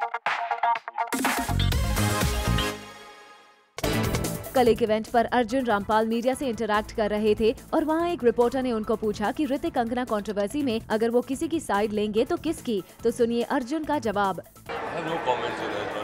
कल एक इवेंट पर अर्जुन रामपाल मीडिया से इंटरैक्ट कर रहे थे और वहां एक रिपोर्टर ने उनको पूछा कि ऋतिक कंगना कंट्रोवर्सी में अगर वो किसी की साइड लेंगे तो किसकी। तो सुनिए अर्जुन का जवाब। No comments.